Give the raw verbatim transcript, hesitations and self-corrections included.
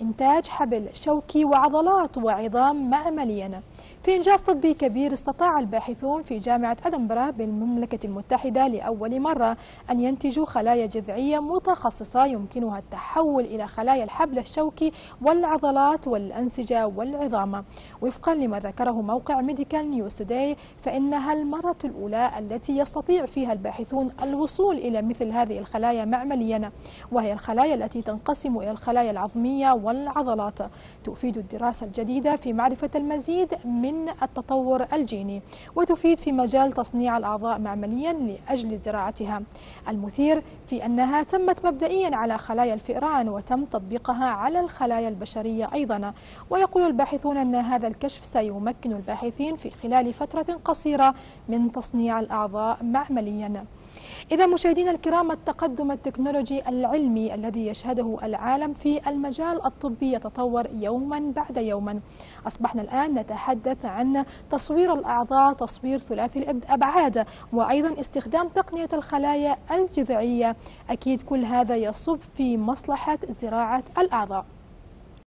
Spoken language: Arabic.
إنتاج حبل شوكي وعضلات وعظام معمليا. في إنجاز طبي كبير، استطاع الباحثون في جامعة أدنبرا بالمملكة المتحدة لأول مرة أن ينتجوا خلايا جذعية متخصصة يمكنها التحول إلى خلايا الحبل الشوكي والعضلات والأنسجة والعظام. وفقا لما ذكره موقع ميديكال نيوز توداي، فإنها المرة الأولى التي يستطيع فيها الباحثون الوصول إلى مثل هذه الخلايا معمليا، وهي الخلايا التي تنقسم إلى الخلايا العظمية والعضلات. تفيد الدراسة الجديدة في معرفة المزيد من التطور الجيني، وتفيد في مجال تصنيع الأعضاء معمليا لأجل زراعتها. المثير في أنها تمت مبدئيا على خلايا الفئران وتم تطبيقها على الخلايا البشرية أيضا. ويقول الباحثون أن هذا الكشف سيمكن الباحثين في خلال فترة قصيرة من تصنيع الأعضاء معمليا. إذا مشاهدينا الكرام، التقدم التكنولوجي العلمي الذي يشهده العالم في المجال الطبي يتطور يوما بعد يوم. أصبحنا الآن نتحدث عن تصوير الأعضاء، تصوير ثلاثي الأبعاد، وأيضا استخدام تقنية الخلايا الجذعية. أكيد كل هذا يصب في مصلحة زراعة الأعضاء.